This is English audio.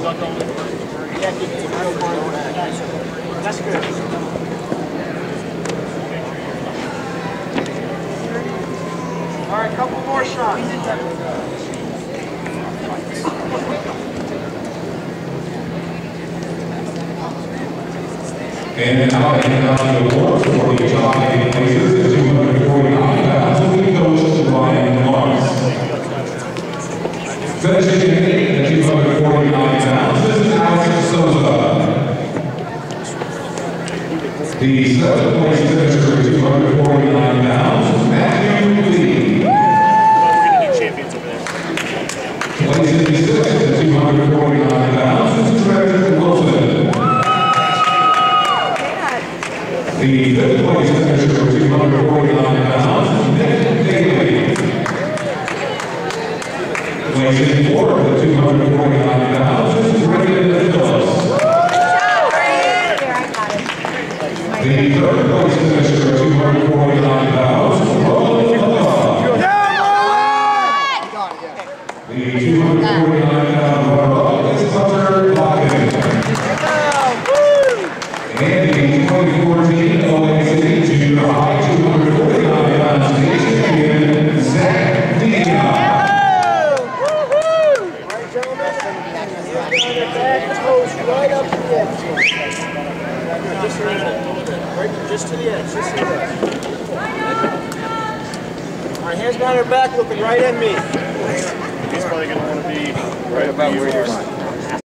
Yeah, keep it real far back. That's good. All right, couple more shots. And now I hand out the awards for the top 8 places at 249 pounds will be coached to Ryan Lawrence. Finishing at 8 at 249 pounds, this is Alex Souza. The 7th place finisher at 249 pounds is Matthew Lee. Placing 6th at 249 pounds is Trevor Wilson. The 5th place finisher at 249 pounds is Nick Daly. Placing 4th at 249 pounds is Brandon Phillips. The 3rd place finisher at 249 pounds is Roland Hudson. The 249-pound runner-up is Hunter Lockett. And the 2014 OAC Junior High 249-pound state champion, Zach Dion. Right, gentlemen? Back toes right up to the edge. Just to the edge. Right, just to the edge. Just to the edge. All right, hands behind our back, looking right at me. He's probably going to want to be right about where you're